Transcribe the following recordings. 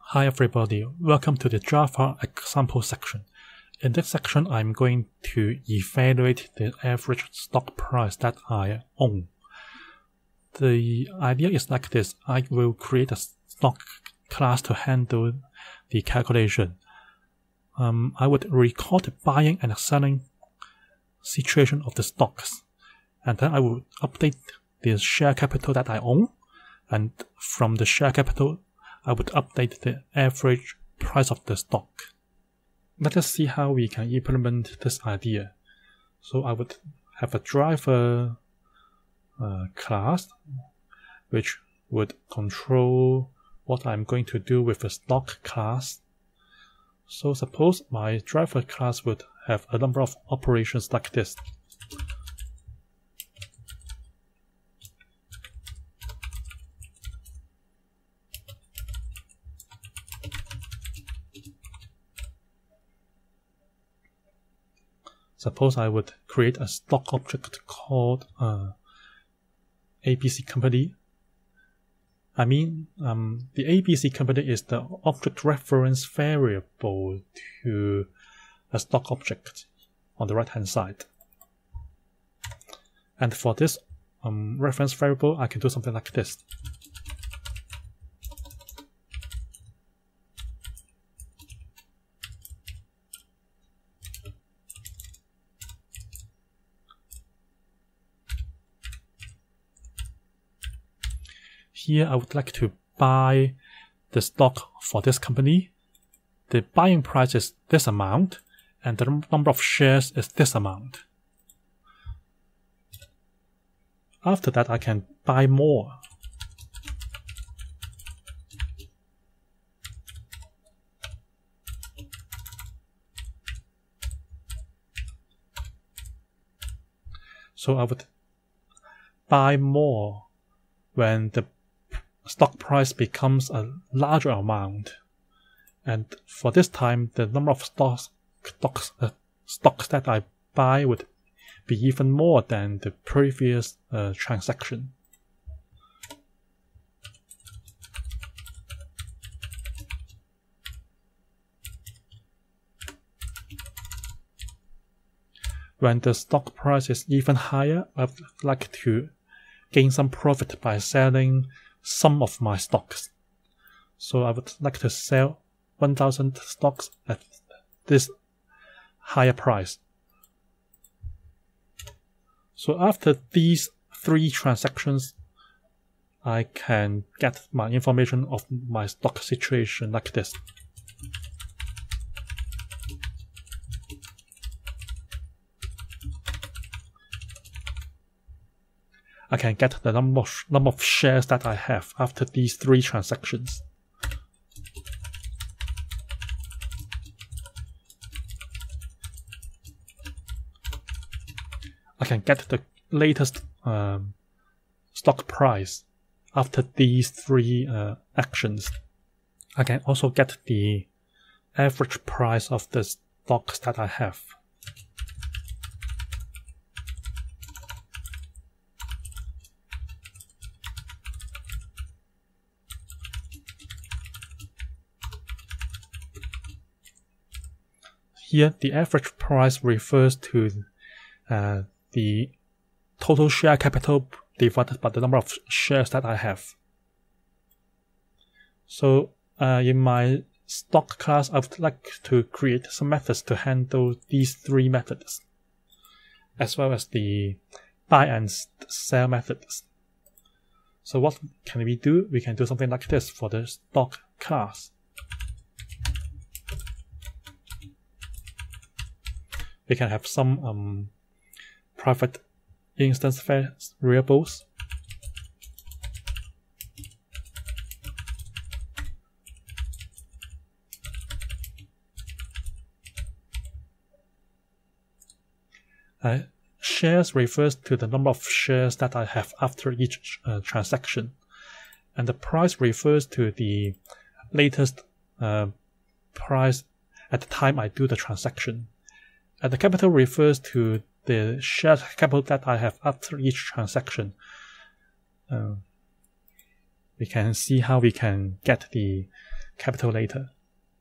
Hi everybody, welcome to the Java example section. In this section, I'm going to evaluate the average stock price that I own. The idea is like this. I will create a stock class to handle the calculation. I would record the buying and selling situation of the stocks, and then I will update the share capital that I own, and from the share capital I would update the average price of the stock. Let us see how we can implement this idea. So I would have a driver class which would control what I'm going to do with the stock class. So suppose my driver class would have a number of operations like this. Suppose I would create a stock object called ABC company. I mean, the ABC company is the object reference variable to a stock object on the right hand side. And for this reference variable, I can do something like this. Here I would like to buy the stock for this company. The buying price is this amount, and the number of shares is this amount. After that, I can buy more. So I would buy more when the stock price becomes a larger amount, and for this time the number of stocks that I buy would be even more than the previous transaction. When the stock price is even higher, I would like to gain some profit by selling some of my stocks. So I would like to sell 1,000 stocks at this higher price. So after these three transactions, I can get my information of my stock situation like this. I can get the number of shares that I have after these three transactions. I can get the latest stock price after these three actions. I can also get the average price of the stocks that I have. Here, the average price refers to the total share capital divided by the number of shares that I have. So in my stock class, I would like to create some methods to handle these three methods, as well as the buy and sell methods. So what can we do? We can do something like this for the stock class. We can have some private instance variables. Shares refers to the number of shares that I have after each transaction, and the price refers to the latest price at the time I do the transaction. And the capital refers to the share capital that I have after each transaction. We can see how we can get the capital later.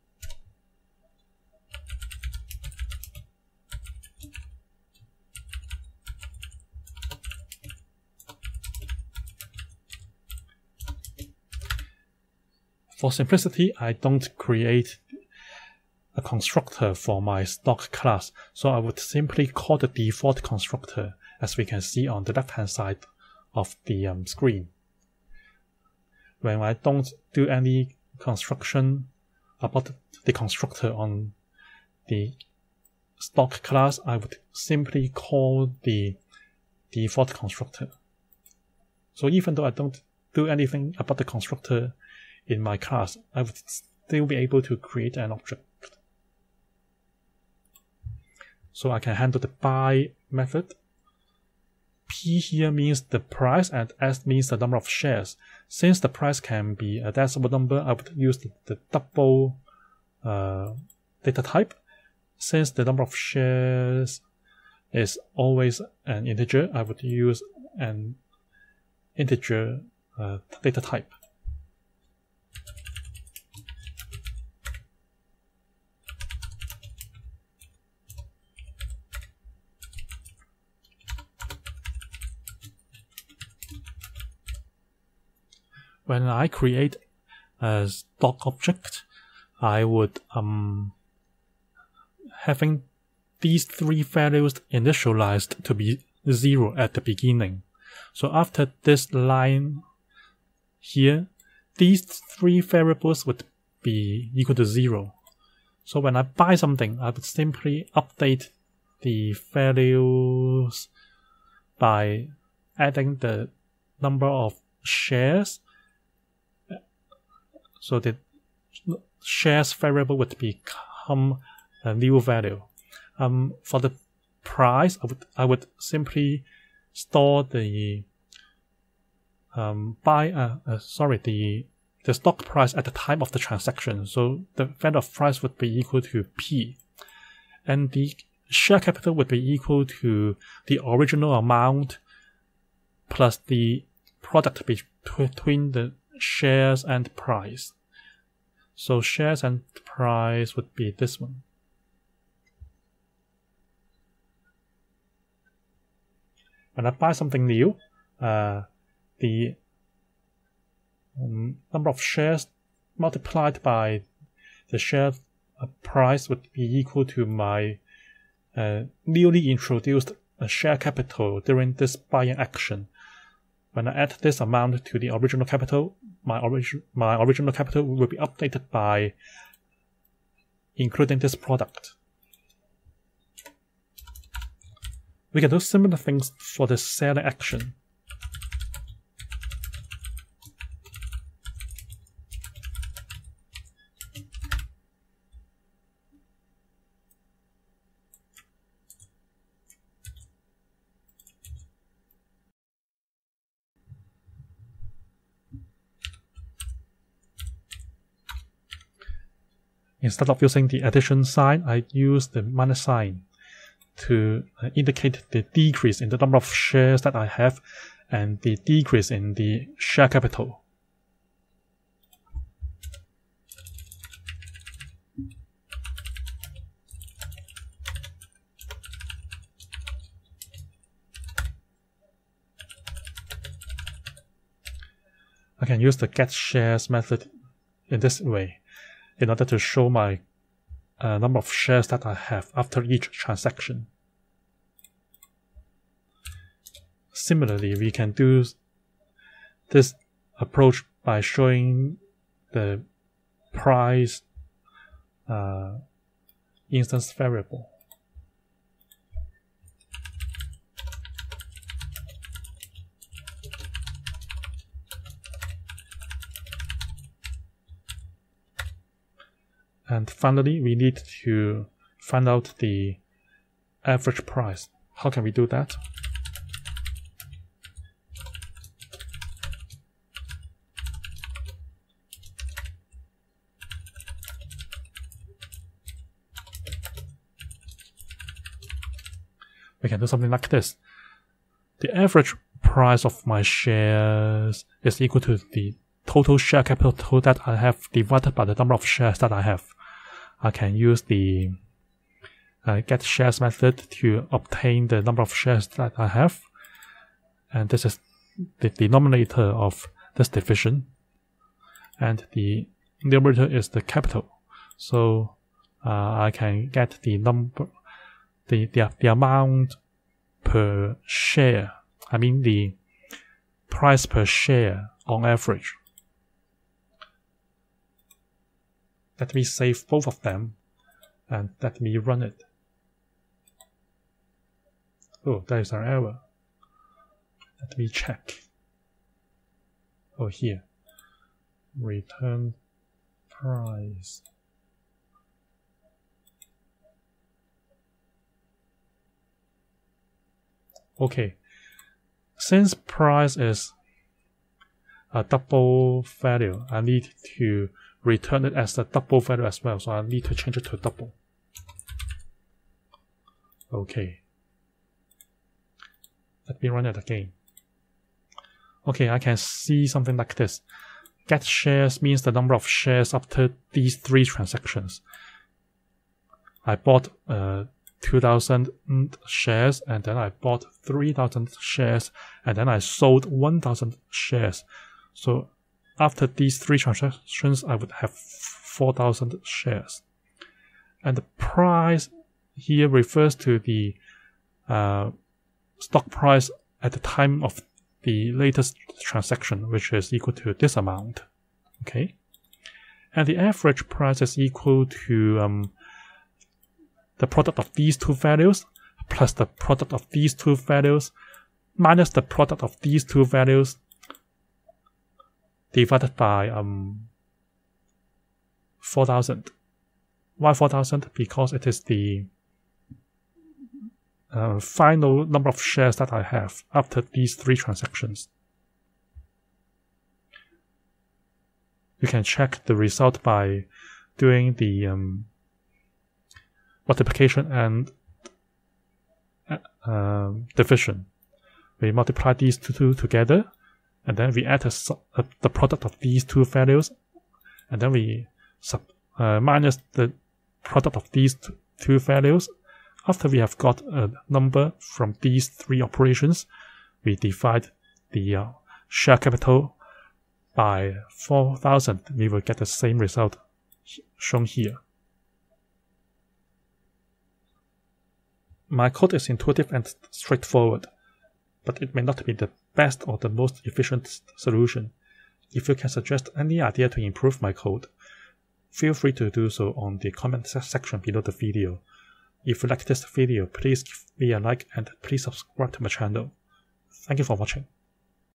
For simplicity, I don't create a constructor for my stock class, so I would simply call the default constructor, as we can see on the left-hand side of the screen. When I don't do any construction about the constructor on the stock class, I would simply call the default constructor. So even though I don't do anything about the constructor in my class, I would still be able to create an object. So I can handle the buy method. P here means the price and S means the number of shares. Since the price can be a decimal number, I would use the double data type. Since the number of shares is always an integer, I would use an integer data type. When I create a stock object, I would having these three values initialized to be 0 at the beginning. So after this line here, these three variables would be equal to 0. So when I buy something, I would simply update the values by adding the number of shares. So the shares variable would become a new value. For the price, I would simply store the the stock price at the time of the transaction. So the value of price would be equal to P, and the share capital would be equal to the original amount plus the product between the shares and price. So shares and price would be this one. When I buy something new, the number of shares multiplied by the share price would be equal to my newly introduced share capital during this buying action. When I add this amount to the original capital, my original capital will be updated by including this product. We can do similar things for the selling action. Instead of using the addition sign, I use the minus sign to indicate the decrease in the number of shares that I have and the decrease in the share capital. I can use the getShares method in this way in order to show my number of shares that I have after each transaction. Similarly, we can do this approach by showing the price instance variable. And finally, we need to find out the average price. How can we do that? We can do something like this. The average price of my shares is equal to the total share capital that I have divided by the number of shares that I have. I can use the get shares method to obtain the number of shares that I have. And this is the denominator of this division. And the numerator is the capital. So I can get the number, the amount per share. I mean the price per share on average. Let me save both of them and let me run it. Oh, there is an error. Let me check. Oh, here. Return price. Okay. Since price is a double value, I need to return it as a double value as well. So I need to change it to double. Okay. Let me run it again. Okay, I can see something like this. Get shares means the number of shares after these 3 transactions. I bought 2,000 shares, and then I bought 3,000 shares, and then I sold 1,000 shares. So after these 3 transactions, I would have 4,000 shares. And the price here refers to the stock price at the time of the latest transaction, which is equal to this amount. Okay, and the average price is equal to the product of these 2 values plus the product of these 2 values minus the product of these 2 values divided by 4,000. Why 4,000? Because it is the final number of shares that I have after these 3 transactions. You can check the result by doing the multiplication and division. We multiply these two together, and then we add the product of these 2 values, and then we minus the product of these 2 values. After we have got a number from these 3 operations, we divide the share capital by 4,000. We will get the same result shown here. My code is intuitive and straightforward, but it may not be the best or the most efficient solution. If you can suggest any idea to improve my code, feel free to do so on the comment section below the video. If you like this video, please give me a like and please subscribe to my channel. Thank you for watching.